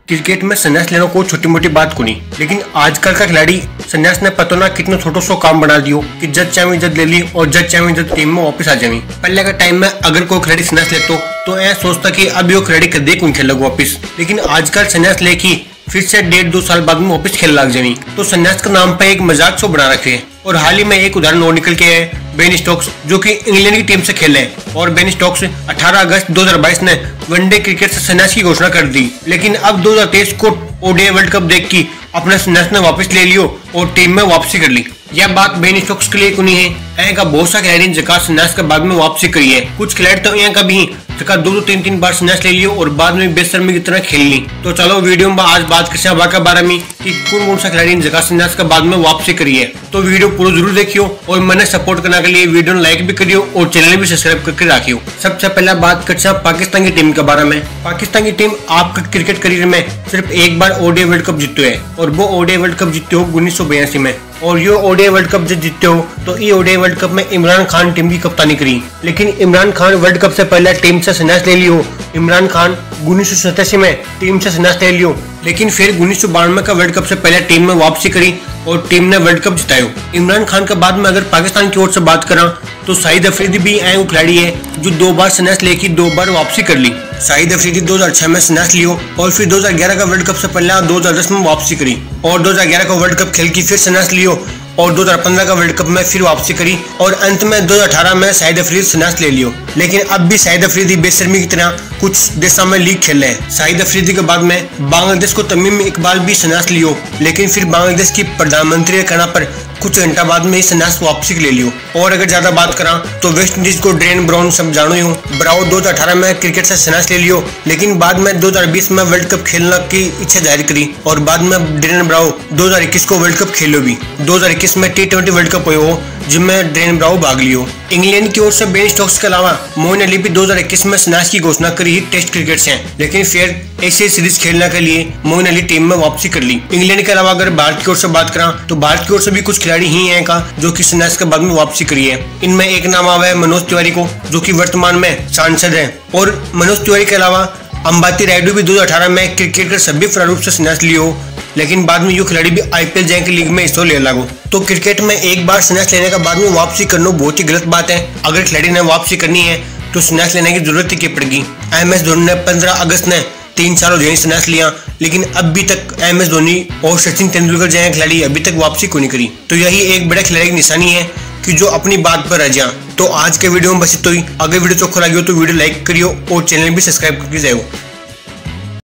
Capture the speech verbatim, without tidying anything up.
Cricket में संन्यास लेना कोई छोटी मोटी बात को नहीं, लेकिन आजकल का खिलाड़ी संन्यास ने पता ना कितना छोटो सो काम बना दियो कि जज चाहे जज ले ली और जज चाहे जज टीम में वापस आ जावी। पहले का टाइम में अगर कोई खिलाड़ी संन्यास लेतो तो ऐसा सोचता कि अब यो खिलाड़ी कदे कौन खेल वापस, लेकिन आजकल संन्यास लेके फिर से डेढ़ दो साल बाद में वापस खेल लग जावी। तो संन्यास के नाम पे एक मजाक शो बना रखे हैं। और हाल ही में एक उदाहरण और निकल के है बेन स्टोक्स, जो कि इंग्लैंड की टीम से खेले हैं। और बेन स्टोक्स अठारह अगस्त दो हज़ार बाईस ने वनडे क्रिकेट से संन्यास की घोषणा कर दी, लेकिन अब दो हज़ार तेईस को ओडीआई वर्ल्ड कप देख के अपने संन्यास ने वापस ले लियो और टीम में वापसी कर ली। यह बात बेन स्टोक्स के लिए कुनी है, यहाँ का बहुत सा खिलाड़ी जगह संन्यास के बाद में वापसी करी है। कुछ खिलाड़ी तो यहाँ का भी जगह दो दो तीन तीन बार संन्यास ले लियो और बाद में बेशर्मी की तरह खेल ली। तो चलो वीडियो में आज बात करते हैं के बारे में कि कौन कौन सा खिलाड़ी जगह संन्यास के बाद में वापसी करी है। तो वीडियो पूरा जरूर देखियो और मैंने सपोर्ट करने के लिए वीडियो लाइक भी करियो और चैनल भी सब्सक्राइब करके रखियो। सबसे पहले बात करते हैं पाकिस्तान की टीम के बारे में। पाकिस्तान की टीम आपका क्रिकेट करियर में सिर्फ एक बार ओडीआई वर्ल्ड कप जीते है और वो ओडीआई वर्ल्ड कप जीते हो उन्नीस सौ बयासी में। और ये ओडीआई वर्ल्ड कप जब जीते हो तो ये ओडीआई वर्ल्ड कप में इमरान खान टीम की कप्तानी करी, लेकिन इमरान खान वर्ल्ड कप से पहले टीम से संन्यास ले लियो। इमरान खान उन्नीस सौ सतासी में टीम से संन्यास ले लियो, लेकिन फिर उन्नीस सौ बानवे का वर्ल्ड कप से पहले टीम में वापसी करी और टीम ने वर्ल्ड कप जितायो। इमरान खान के बाद में अगर पाकिस्तान की ओर से बात करा तो शाहिद अफरीदी भी ऐ वो खिलाड़ी है जो दो बार संन्यास लेके दो बार वापसी कर ली। शाहिद अफरीदी दो हज़ार छह में संन्यास लियो और फिर दो हज़ार ग्यारह का वर्ल्ड कप से पहले दो हज़ार दस में वापसी करी और दो हज़ार ग्यारह का वर्ल्ड कप खेल की फिर संन्यास लियो और दो हज़ार पंद्रह का वर्ल्ड कप में फिर वापसी करी और अंत में दो हज़ार अठारह में शाहिद अफरीदी संन्यास ले लियो। लेकिन अब भी शाहिद अफरीदी बेशर्मी की तरह कुछ देशों में लीग खेल रहे हैं। शाहिद अफरीदी के बाद में बांग्लादेश को तमीम इकबाल भी संन्यास लियो, लेकिन फिर बांग्लादेश की प्रधानमंत्री के कहना पर कुछ घंटा बाद में संन्यास वापसी ले लियो। और अगर ज्यादा बात करा तो वेस्ट इंडीज को ड्रेन ब्राउन सब जानो ही हूँ, ब्राउ दो हज़ार अठारह में क्रिकेट से संन्यास ले लियो, लेकिन बाद में दो हज़ार बीस में वर्ल्ड कप खेलने की इच्छा जाहिर करी और बाद में ड्रेन ब्राउ दो हज़ार इक्कीस को वर्ल्ड कप खेलो भी। दो हज़ार इक्कीस में टी ट्वेंटी वर्ल्ड कप हो जिसमें ड्रेन ब्राउ भाग लियो। इंग्लैंड की ओर से बेन स्टोक्स के अलावा मोइन अली भी दो हज़ार इक्कीस में संन्यास की घोषणा करी टेस्ट क्रिकेट से, लेकिन फिर एशिया सीरीज खेलने के लिए मोइन अली टीम में वापसी कर ली। इंग्लैंड के अलावा अगर भारत की ओर से बात करा तो भारत की ओर से भी कुछ खिलाड़ी ही हैं का जो कि संन्यास के बाद में वापसी करी है। इनमें एक नाम आवा है मनोज तिवारी को, जो कि वर्तमान में सांसद है। और मनोज तिवारी के अलावा अंबाती रायडू भी दो हज़ार अठारह में क्रिकेट के सभी प्रारूप से संन्यास लियो, लेकिन बाद में यो खिलाड़ी भी आईपीएल जैक लीग में हिस्सा ले लागो। तो क्रिकेट में एक बार संन्यास लेने के बाद में वापसी करना बहुत ही गलत बात है। अगर खिलाड़ी ने वापसी करनी है तो संन्यास लेने की जरूरत ही क्या पड़ेगी। एम एस धोनी ने पंद्रह अगस्त ने तीन सालों जैसे संन्यास लिया, लेकिन अभी तक एम एस धोनी और सचिन तेंदुलकर जैसे खिलाड़ी अभी तक वापसी को नहीं करी। तो यही एक बड़ा खिलाड़ी की निशानी है कि जो अपनी बात पर रह जा। तो आज के वीडियो में बस इतना ही। अगर वीडियो चोखा लगी हो तो वीडियो लाइक करियो और चैनल भी सब्सक्राइब करके जाओ।